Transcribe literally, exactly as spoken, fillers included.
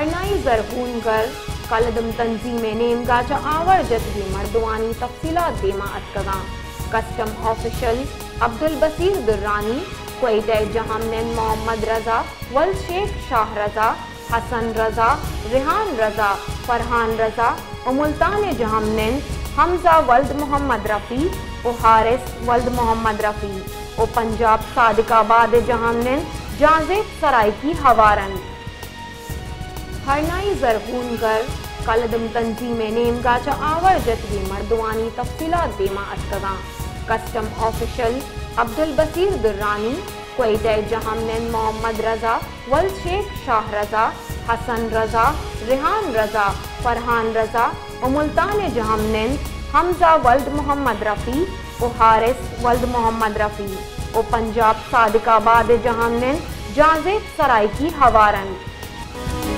हरनाई जरहून गर कलदम तंजीम नेमगा चा आवर जतगी मर्दवानी तफसीलात देमा अतकगा कस्टम ऑफिशियल अब्दुल बसीर दुर्रानी क्वेटे जहामनन मोहम्मद रजा वल शेख शाह रजा हसन रजा रिहान रजा फरहान रजा और मुल्तान जहामनन हमजा वल्द मोहम्मद रफ़ी और हारिस वल्द मोहम्मद रफ़ी और पंजाब सादिकाबाद जहामनन जाजेब सराय की हवारन हरनाई जरहून गर कलदम तंजीम नेमगा चा आवर जतगी मर्दवानी तफसीलात देमा अतकगा कस्टम ऑफिशियल अब्दुल बसीर दुर्रानी क्वेटे जहामनन मोहम्मद रजा वल शेख शाह रजा हसन रजा रिहान रजा फरहान रजा और मुल्तान जहामनन हमजा वल्द मोहम्मद रफ़ी और हारिस वल्द मोहम्मद रफ़ी और पंजाब सादिकाबाद जहामनन जाजेब सराय की हवारन।